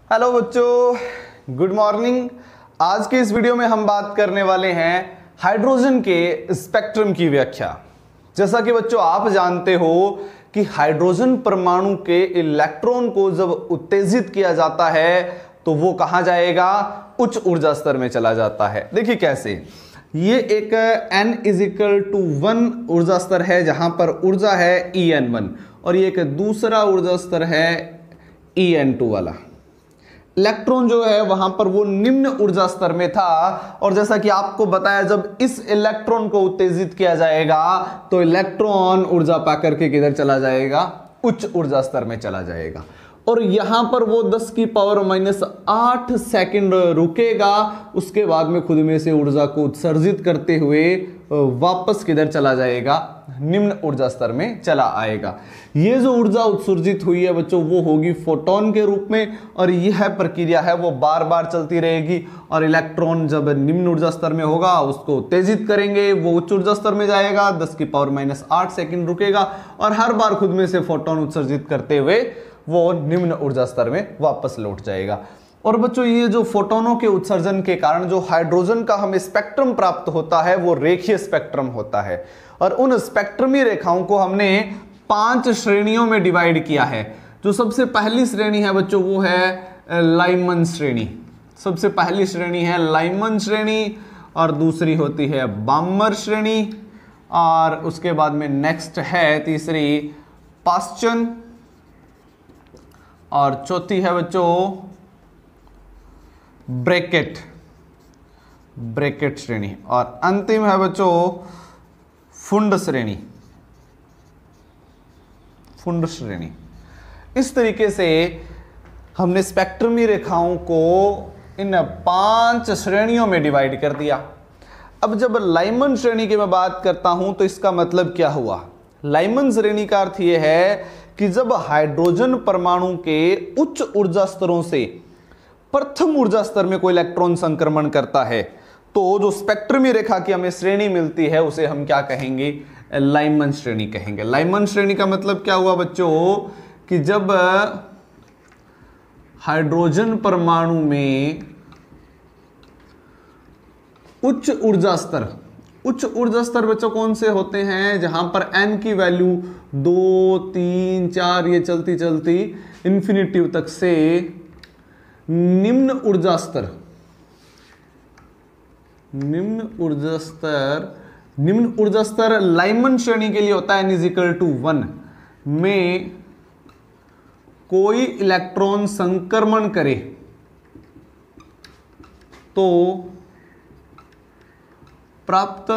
Hello बच्चों, good morning. आज के इस वीडियो में हम बात करने वाले हैं हाइड्रोजन के स्पेक्ट्रम की व्याख्या। जैसा कि बच्चों आप जानते हो कि हाइड्रोजन परमाणु के इलेक्ट्रॉन को जब उत्तेजित किया जाता है तो वो कहां जाएगा? उच्च ऊर्जा स्तर में चला जाता है। देखिए कैसे, ये एक n=1 ऊर्जा स्तर है जहां पर ऊर्जा है En1 और ये एक दूसरा ऊर्जा स्तर है En2 वाला। इलेक्ट्रॉन जो है वहां पर वो निम्न ऊर्जा स्तर में था और जैसा कि आपको बताया, जब इस इलेक्ट्रॉन को उत्तेजित किया जाएगा तो इलेक्ट्रॉन ऊर्जा पाकर के किधर चला जाएगा? उच्च ऊर्जा स्तर में चला जाएगा। और यहां पर वो 10⁻⁸ सेकंड रुकेगा, उसके बाद में खुद में से ऊर्जा को उत्सर्जित करते हुए वापस किधर चला जाएगा? निम्न ऊर्जा स्तर में चला आएगा। ये जो ऊर्जा उत्सर्जित हुई है बच्चों, वो होगी फोटोन के रूप में और यह प्रक्रिया है वो बार बार चलती रहेगी। और इलेक्ट्रॉन जब निम्न ऊर्जा स्तर में होगा उसको उत्तेजित करेंगे, वो उच्च ऊर्जा स्तर में जाएगा, 10⁻⁸ सेकंड रुकेगा और हर बार खुद में से फोटोन उत्सर्जित करते हुए वो निम्न ऊर्जा स्तर में वापस लौट जाएगा। और बच्चों, ये जो फोटोनों के उत्सर्जन के कारण जो हाइड्रोजन का हमें स्पेक्ट्रम प्राप्त होता है वो रेखीय स्पेक्ट्रम होता है। और उन स्पेक्ट्रमी रेखाओं को हमने 5 श्रेणियों में डिवाइड किया है। जो सबसे पहली श्रेणी है बच्चों वो है लाइमन श्रेणी। सबसे पहली श्रेणी है लाइमन श्रेणी और दूसरी होती है बामर श्रेणी और उसके बाद में नेक्स्ट है तीसरी पास्चन और चौथी है बच्चों ब्रैकेट श्रेणी और अंतिम है बच्चों फुंड श्रेणी। इस तरीके से हमने स्पेक्ट्रमी रेखाओं को इन 5 श्रेणियों में डिवाइड कर दिया। अब जब लाइमन श्रेणी की मैं बात करता हूं तो इसका मतलब क्या हुआ? लाइमन श्रेणी का अर्थ यह है कि जब हाइड्रोजन परमाणु के उच्च ऊर्जा स्तरों से प्रथम ऊर्जा स्तर में कोई इलेक्ट्रॉन संक्रमण करता है तो जो स्पेक्ट्रमी रेखा की हमें श्रेणी मिलती है उसे हम क्या कहेंगे? लाइमन श्रेणी कहेंगे। लाइमन श्रेणी का मतलब क्या हुआ बच्चों कि जब हाइड्रोजन परमाणु में उच्च ऊर्जा स्तर बच्चों कौन से होते हैं? जहां पर n की वैल्यू 2, 3, 4 ये चलती चलती इंफिनिटी तक से निम्न ऊर्जा स्तर लाइमन श्रेणी के लिए होता है n=1 में कोई इलेक्ट्रॉन संक्रमण करे तो प्राप्त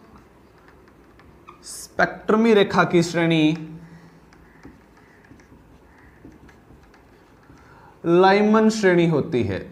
स्पेक्ट्रमी रेखा की श्रेणी लाइमन श्रेणी होती है।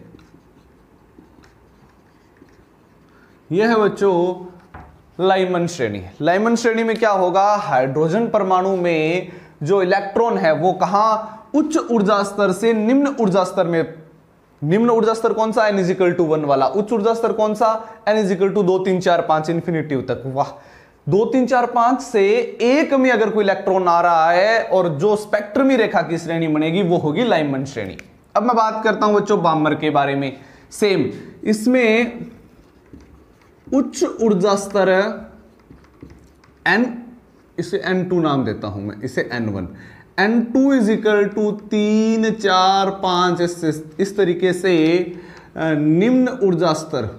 यह है बच्चों लाइमन श्रेणी। लाइमन श्रेणी में क्या होगा? हाइड्रोजन परमाणु में जो इलेक्ट्रॉन है वो कहां? उच्च ऊर्जा स्तर से निम्न ऊर्जा स्तर में। निम्न ऊर्जा स्तर कौन सा? n=1 वाला। उच्च ऊर्जा स्तर कौन सा? n=2, 3, 4, 5 इंफिनिटी तक। वाह, 2, 3, 4, 5 से एक में अगर कोई इलेक्ट्रॉन आ रहा है और जो स्पेक्ट्रमी रेखा की श्रेणी बनेगी वो होगी लाइमन श्रेणी। अब मैं बात करता हूं बच्चों बामर के बारे में। सेम, इसमें उच्च ऊर्जा स्तर n, इसे n2 नाम देता हूं मैं, इसे n1। n2 3, 4, 5 इस तरीके से निम्न ऊर्जा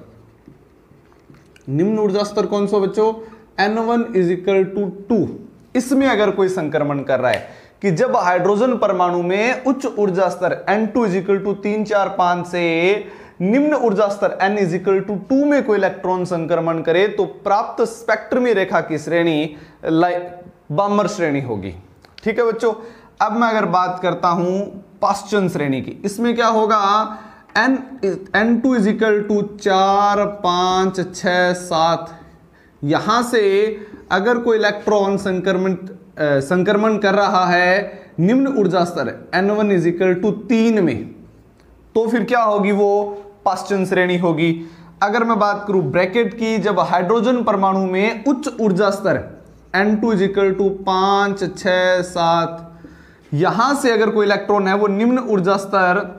स्तर कौन सा बच्चों? n1 2। इसमें अगर कोई संक्रमण कर रहा है कि जब हाइड्रोजन परमाणु में उच्च ऊर्जा स्तर n2 3, 4, 5 से निम्न ऊर्जा स्तर n=2 में कोई इलेक्ट्रॉन संक्रमण करे तो प्राप्त स्पेक्ट्रमी रेखा की श्रेणी बामर श्रेणी होगी। ठीक है बच्चों। अब मैं अगर बात करता हूं पास्चन श्रेणी की, इसमें क्या होगा? n2 4, 5, 6, 7 यहां से अगर कोई इलेक्ट्रॉन संक्रमण कर रहा है निम्न ऊर्जा स्तर n1 3 में तो फिर क्या होगी? वो पास्चन श्रेणी होगी। अगर मैं बात करूं ब्रैकेट की, जब हाइड्रोजन परमाणु में उच्च ऊर्जा स्तर n2 5, 6, 7 यहां से अगर कोई इलेक्ट्रॉन है वो निम्न ऊर्जा स्तर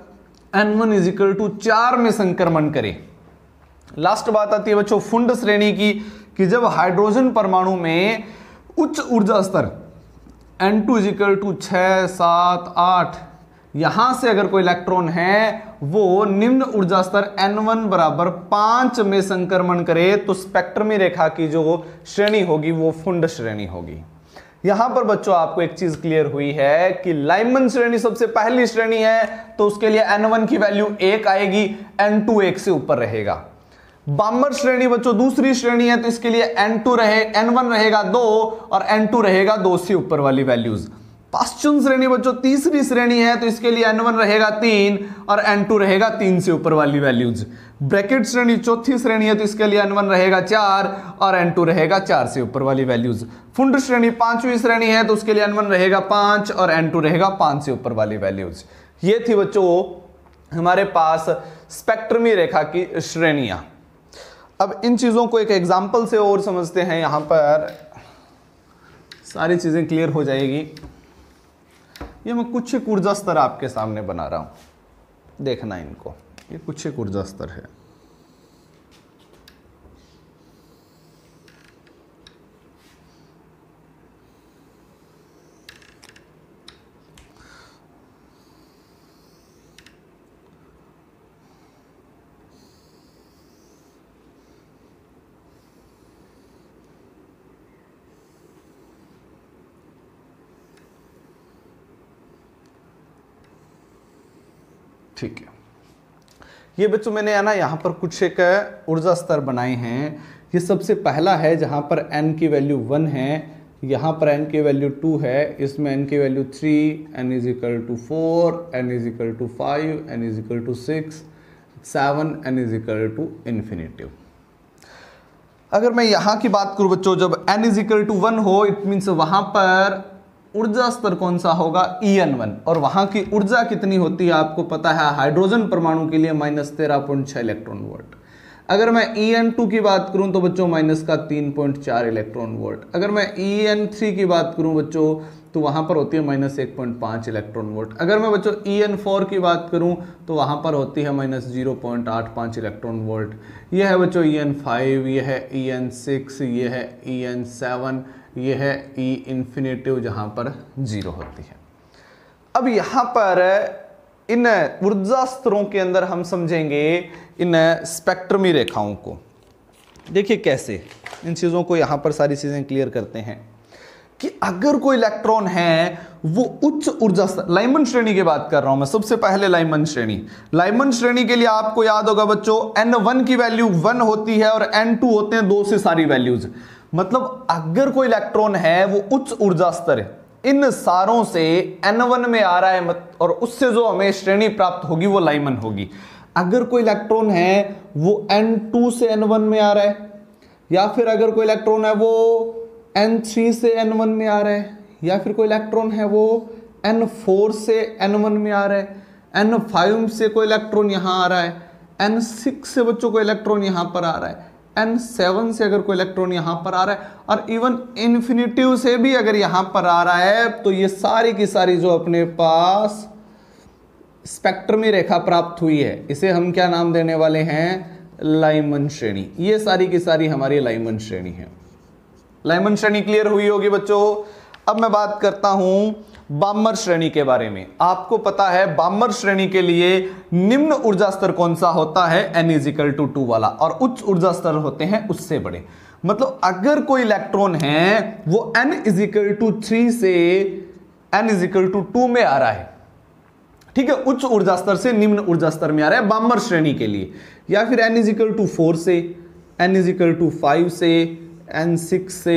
N1 इजिकल टू 4 में संक्रमण करे। लास्ट बात आती है बच्चों फुंड श्रेणी की, कि जब हाइड्रोजन परमाणु में उच्च ऊर्जा स्तर N2 इजिकल टू 6, 7, 8 यहां से अगर कोई इलेक्ट्रॉन है वो निम्न ऊर्जा स्तर N1 बराबर 5 में संक्रमण करे तो स्पेक्ट्रमी रेखा की जो श्रेणी होगी वो फुंड श्रेणी होगी। यहां पर बच्चों आपको एक चीज क्लियर हुई है कि लाइमन श्रेणी सबसे पहली श्रेणी है तो उसके लिए N1 की वैल्यू 1 आएगी, N2 1 से ऊपर रहेगा। बामर श्रेणी बच्चों दूसरी श्रेणी है तो इसके लिए N1 रहेगा 2 और N2 रहेगा 2 से ऊपर वाली वैल्यूज। पाश्चुन श्रेणी बच्चों तीसरी श्रेणी है तो इसके लिए N1 रहेगा 3 और N2 रहेगा 3 से ऊपर वाली वैल्यूज। ब्रैकेट श्रेणी चौथी श्रेणी है तो इसके लिए N1 रहेगा 4 और N2 रहेगा 4 से ऊपर वाली वैल्यूज। फुंड श्रेणी पांचवी श्रेणी है तो उसके लिए N1 रहेगा 5 और N2 रहेगा 5 से ऊपर वाली वैल्यूज। ये थी बच्चों हमारे पास स्पेक्ट्रमी रेखा की श्रेणियां। अब इन चीजों को एक एग्जाम्पल से और समझते हैं, यहां पर सारी चीजें क्लियर हो जाएगी। ये मैं कुछ एक ऊर्जा स्तर आपके सामने बना रहा हूं, देखना इनको, ये कुछ एक ऊर्जा स्तर है। ठीक है, ये बच्चों मैंने है ना यहाँ पर कुछ एक ऊर्जा स्तर बनाए हैं। ये सबसे पहला है जहाँ पर n की वैल्यू 1 है, यहाँ पर n की वैल्यू 2 है, इसमें n की value 3, n is equal to 4, n is equal to 5, n is equal to 6, 7, n is equal to infinity. अगर मैं यहाँ की बात करूँ बच्चों, जब n इज इक्वल टू 1 हो इट मीन्स वहाँ पर ऊर्जा स्तर कौन सा होगा En1, और वहां की ऊर्जा कितनी होती है आपको पता है, हाइड्रोजन परमाणु के लिए -13.6 इलेक्ट्रॉन वोल्ट। अगर मैं En2 की बात करूं तो बच्चों -3.4 इलेक्ट्रॉन वोल्ट। अगर मैं En3 की बात करूं बच्चों तो वहां पर होती है -1.5 इलेक्ट्रॉन वोल्ट। अगर मैं बच्चों En4 की बात करूं तो वहां पर होती है -0.85 इलेक्ट्रॉन वोल्ट। यह है बच्चों En5, यह है En6, यह है En7, यह है E इन्फिनिटिव जहां पर 0 होती है। अब यहां पर इन ऊर्जा स्तरों के अंदर हम समझेंगे इन स्पेक्ट्रमी रेखाओं को। देखिए कैसे इन चीजों को यहां पर सारी चीजें क्लियर करते हैं कि अगर कोई इलेक्ट्रॉन है वो उच्च ऊर्जा स्तर, लाइमन श्रेणी की बात कर रहा हूं मैं, सबसे पहले लाइमन श्रेणी के लिए आपको याद होगा बच्चों N1 की वैल्यू 1 होती है और N2 होते हैं 2 से सारी वैल्यूज। मतलब अगर कोई इलेक्ट्रॉन है वो उच्च ऊर्जा स्तर है, इन सारों से N1 में आ रहा है और उससे जो हमें श्रेणी प्राप्त होगी वो लाइमन होगी। अगर कोई इलेक्ट्रॉन है वो N2 से N1 में आ रहा है, या फिर अगर कोई इलेक्ट्रॉन है वो N3 से N1 में आ रहा है, या फिर कोई इलेक्ट्रॉन है वो N4 से N1 में आ रहा है, N5 से कोई इलेक्ट्रॉन यहां आ रहा है, N6 से बच्चों को इलेक्ट्रॉन यहां पर आ रहा है, N7 से अगर कोई इलेक्ट्रॉन यहां पर आ रहा है, और इवन इन्फिनिटिव से भी अगर यहां पर आ रहा है, तो ये सारी की सारी जो अपने पास स्पेक्ट्रमी रेखा प्राप्त हुई है इसे हम क्या नाम देने वाले हैं, लाइमन श्रेणी। ये सारी की सारी हमारी लाइमन श्रेणी है। लाइमन श्रेणी क्लियर हुई होगी बच्चों। अब मैं बात करता हूं बामर श्रेणी के बारे में। आपको पता है बामर श्रेणी के लिए निम्न ऊर्जा स्तर कौन सा होता है, N इजिकल टू 2 वाला, और उच्च ऊर्जा स्तर होते हैं उससे बड़े। मतलब अगर कोई इलेक्ट्रॉन है वो N इजिकल टू 3 से N इजिकल टू 2 में आ रहा है, ठीक है, उच्च ऊर्जा स्तर से निम्न ऊर्जा स्तर में आ रहा है बामर श्रेणी के लिए, या फिर N इजिकल टू 4 से, N इजिकल टू 5 से, N6 से,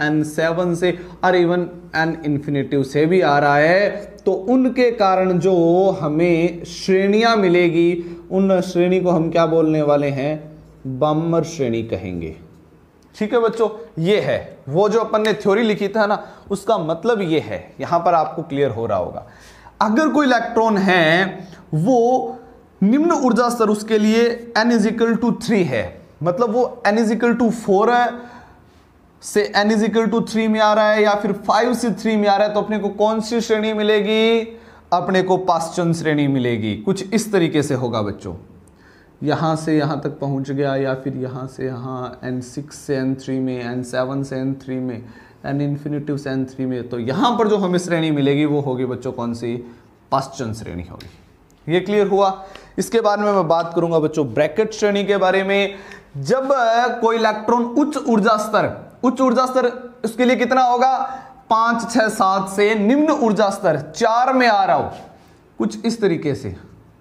N7 से, और इवन N इन्फिनिटिव से भी आ रहा है, तो उनके कारण जो हमें श्रेणियां मिलेगी उन श्रेणी को हम क्या बोलने वाले हैं, बामर श्रेणी कहेंगे। ठीक है बच्चों, ये है वो जो अपन ने थ्योरी लिखी था ना, उसका मतलब ये है, यहां पर आपको क्लियर हो रहा होगा। अगर कोई इलेक्ट्रॉन है वो निम्न ऊर्जा स्तर उसके लिए N इजिकल टू 3 है, मतलब वो N इजिकल टू 4 से N इजिकल टू 3 में आ रहा है, या फिर 5 से 3 में आ रहा है, तो अपने को कौन सी श्रेणी मिलेगी, अपने को पाश्चन श्रेणी मिलेगी। कुछ इस तरीके से होगा बच्चों, यहाँ से यहाँ तक पहुँच गया, या फिर यहाँ से यहाँ N6 से N3 में, N7 से N3 में, N इन्फिनिटिव से N3 में। तो यहाँ पर जो हमें श्रेणी मिलेगी वो होगी बच्चों कौन सी? पाश्चन श्रेणी होगी। ये क्लियर हुआ। इसके बाद में मैं बात करूंगा बच्चों ब्रैकेट श्रेणी के बारे में। जब कोई इलेक्ट्रॉन उच्च ऊर्जा स्तर उसके लिए कितना होगा? 5, 6, 7 से निम्न ऊर्जा स्तर 4 में आ रहा हो, कुछ इस तरीके से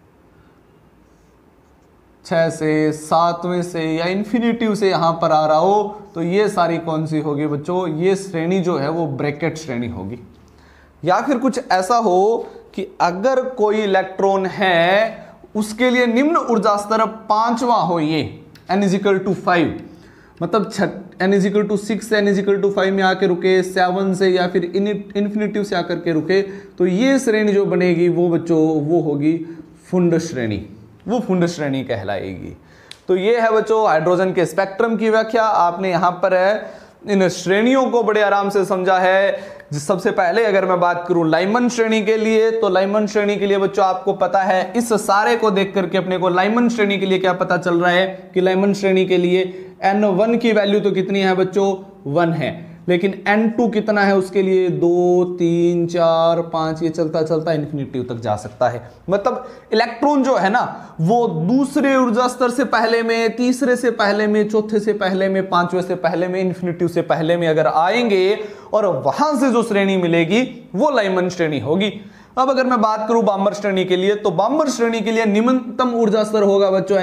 6 से 7वें से या इन्फिनिटिव से यहां पर आ रहा हो, तो ये सारी कौन सी होगी बच्चों? ये श्रेणी जो है वो ब्रैकेट श्रेणी होगी। या फिर कुछ ऐसा हो कि अगर कोई इलेक्ट्रॉन है उसके लिए निम्न ऊर्जा स्तर 5वां हो, ये n=5, मतलब n=6 से n=5 में आके रुके, 7 से या फिर इन्फिनिटिव से आकर के रुके, तो ये श्रेणी जो बनेगी वो बच्चों वो होगी फुंड श्रेणी, वो फुंड श्रेणी कहलाएगी। तो ये है बच्चों हाइड्रोजन के स्पेक्ट्रम की व्याख्या। आपने यहाँ पर इन श्रेणियों को बड़े आराम से समझा है। सबसे पहले अगर मैं बात करूं लाइमन श्रेणी के लिए, तो लाइमन श्रेणी के लिए बच्चों आपको पता है, इस सारे को देख करके अपने को लाइमन श्रेणी के लिए क्या पता चल रहा है कि लाइमन श्रेणी के लिए N1 की वैल्यू तो कितनी है बच्चों? 1 है, लेकिन N2 कितना है उसके लिए? 2, 3, 4, 5, ये चलता चलता इन्फिनिटिव तक जा सकता है। मतलब इलेक्ट्रॉन जो है ना वो दूसरे ऊर्जा स्तर से पहले में, तीसरे से पहले में, चौथे से पहले में, 5वें से पहले में, इन्फिनिटिव से पहले में अगर आएंगे और वहां से जो श्रेणी मिलेगी वो लाइमन श्रेणी होगी। अब अगर मैं बात करूं बाम्बर श्रेणी के लिए, तो बाम्बर श्रेणी के लिए निम्नतम ऊर्जा स्तर होगा बच्चों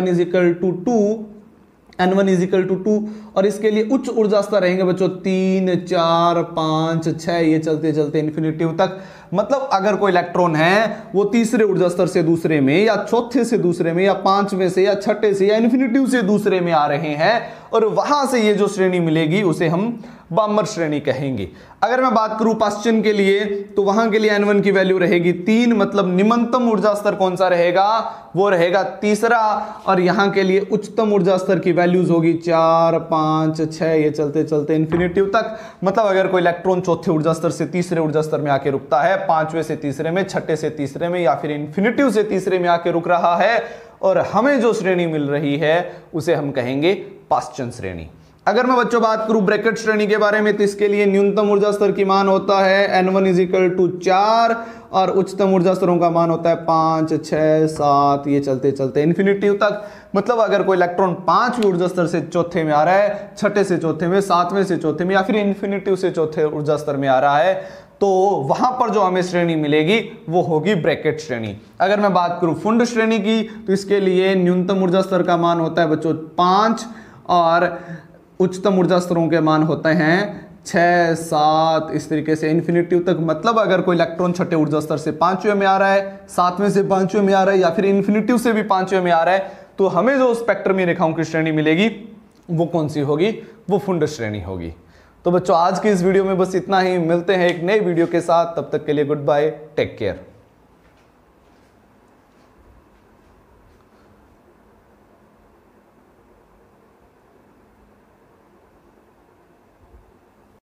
N1=2 और इसके लिए उच्च ऊर्जा स्तर रहेंगे बच्चों 3, 4, 5, 6, ये चलते चलते इन्फिनिटिव तक। मतलब अगर कोई इलेक्ट्रॉन है वो तीसरे ऊर्जा स्तर से दूसरे में, या चौथे से दूसरे में, या 5वें से, या 6ठे से, या इन्फिनिटिव से दूसरे में आ रहे हैं, और वहां से ये जो श्रेणी मिलेगी उसे हम बाम्बर श्रेणी कहेंगे। अगर मैं बात करूं पाश्चन के लिए, तो वहां के लिए N1 की वैल्यू रहेगी 3, मतलब निम्नतम ऊर्जा स्तर कौन सा रहेगा? वो रहेगा तीसरा। और यहां के लिए उच्चतम ऊर्जा स्तर की वैल्यूज होगी 4, 5, 6, ये चलते चलते इन्फिनिटिव तक। मतलब अगर कोई इलेक्ट्रॉन चौथे ऊर्जा स्तर से तीसरे ऊर्जा स्तर में आके रुकता है, 5वें से तीसरे में, 6ठे से तीसरे में, या फिर इन्फिनिटिव से तीसरे में आके रुक रहा है, और हमें जो श्रेणी मिल रही है उसे हम कहेंगे पाश्चन श्रेणी। अगर मैं बच्चों बात करूं ब्रैकेट श्रेणी के बारे में, तो इसके लिए न्यूनतम ऊर्जा स्तर की मान होता है N1=4 और उच्चतम ऊर्जा स्तरों का मान होता है 5, 6, 7, ये चलते चलते इन्फिनिटिव तक। मतलब अगर कोई इलेक्ट्रॉन 5वें ऊर्जा स्तर से चौथे में आ रहा है, 6ठे से चौथे में, 7वें से चौथे में, या फिर इन्फिनिटिव से चौथे ऊर्जा स्तर में आ रहा है, तो वहां पर जो हमें श्रेणी मिलेगी वो होगी ब्रैकेट श्रेणी। अगर मैं बात करूं फुंड श्रेणी की, तो इसके लिए न्यूनतम ऊर्जा स्तर का मान होता है बच्चों 5 और उच्चतम ऊर्जा स्तरों के मान होते हैं 6, 7, इस तरीके से इन्फिनिटिव तक। मतलब अगर कोई इलेक्ट्रॉन छठे ऊर्जा स्तर से 5वें में आ रहा है, 7वें से 5वें में आ रहा है, या फिर इन्फिनिटिव से भी 5वें में आ रहा है, तो हमें जो स्पेक्ट्रमी रेखाओं की श्रेणी मिलेगी वो कौन सी होगी? वो फुंड श्रेणी होगी। तो बच्चों आज की इस वीडियो में बस इतना ही। मिलते हैं एक नए वीडियो के साथ, तब तक के लिए गुड बाय, टेक केयर।